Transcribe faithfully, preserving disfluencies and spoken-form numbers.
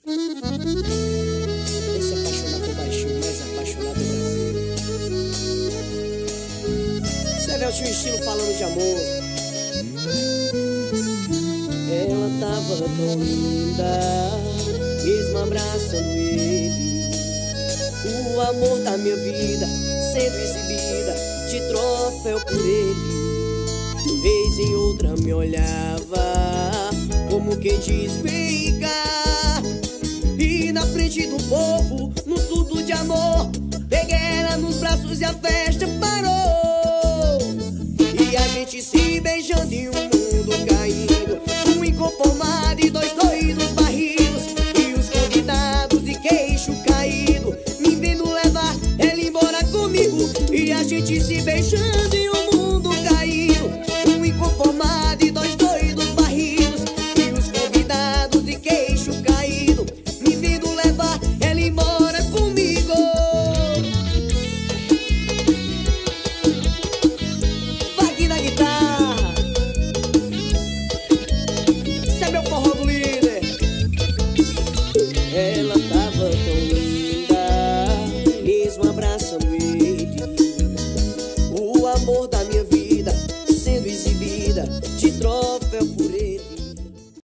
Quem se apaixonar por baixinho, mais apaixonado do Brasil. Seveltinho estilo falando de amor. Ela tava tão linda, mesmo abraçando ele. O amor da minha vida sendo exibida de troféu por ele. Vez em outra me olhava como quem diz vem cá. E na frente do povo, num surto de amor, peguei ela nos braços e a festa parou. E a gente se beijando e o mundo caindo, um inconformado e dois dois.